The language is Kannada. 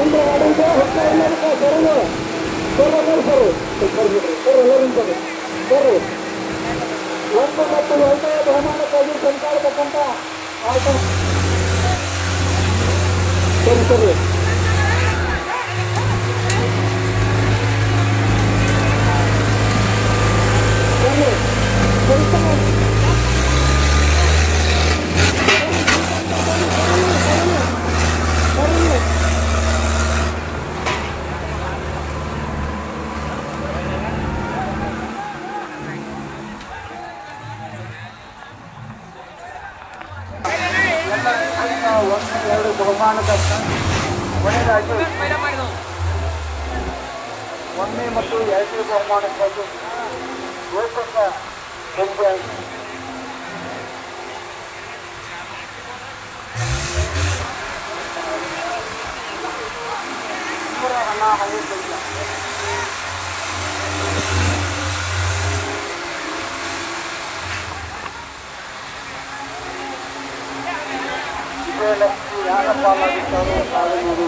ಕೇಂದ್ರ ಆಡಳಿತ ಹೊಸ ಸರಳು ಎಲ್ಲರೂ ನಿಂತದೆ ಸರಿ. ಒಂದು ಮತ್ತು ಎರಡನೇ ಬಹುಮಾನಕ್ಕಾಗಿ ಸಂಚಾರತಕ್ಕಂಥ ಆಟ ಸರಿ ಸರಿ ಒಂದು ಎರಡು ಬಹುಮಾನದ ಕೊನೆಯದಾಗಿ ಒಂದನೇ ಮತ್ತು ಎರಡನೇ ಬಹುಮಾನಕ್ಕಾಗಿ ರೋಚಕ ಪಂದ್ಯ ವಿಜಯಲಕ್ಷ್ಮಿ ಯಾರ ಪಾಲಾಗಿದ್ದಾರೋ ತಾವು